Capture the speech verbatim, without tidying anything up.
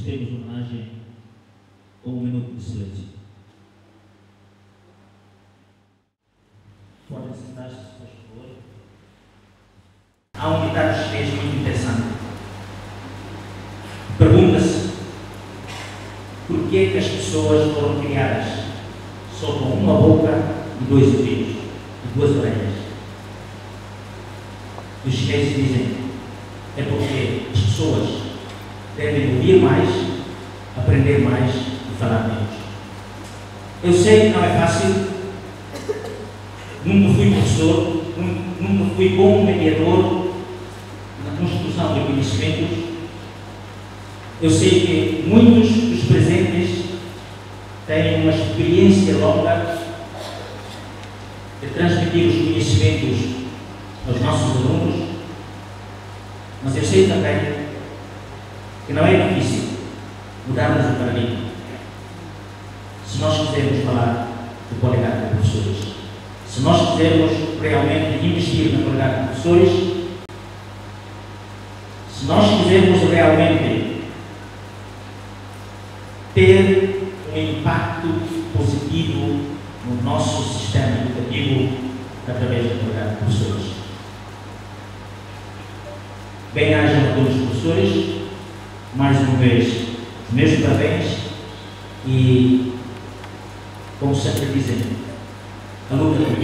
prestemos homenagem com um minuto de silêncio. Podem sentar-se, por favor. Há um ditado chinês muito interessante. Pergunta-se por que é que as pessoas foram criadas só com uma boca e dois ouvidos e duas orelhas. Os chineses dizem é porque as pessoas devem ouvir mais, aprender mais e falar menos. Eu sei que não é fácil, nunca fui professor, nunca fui bom mediador na construção de conhecimentos. Eu sei que muitos dos presentes têm uma experiência longa de transmitir os conhecimentos aos nossos alunos, mas eu sei também que não é difícil mudarmos o paradigma se nós quisermos falar de qualidade de professores, se nós quisermos realmente investir na qualidade de professores, se nós quisermos realmente ter um impacto positivo no nosso sistema educativo através da qualidade de professores. Bem-ajam a todos os professores, mais uma vez, os meus parabéns e, como sempre dizem, a luta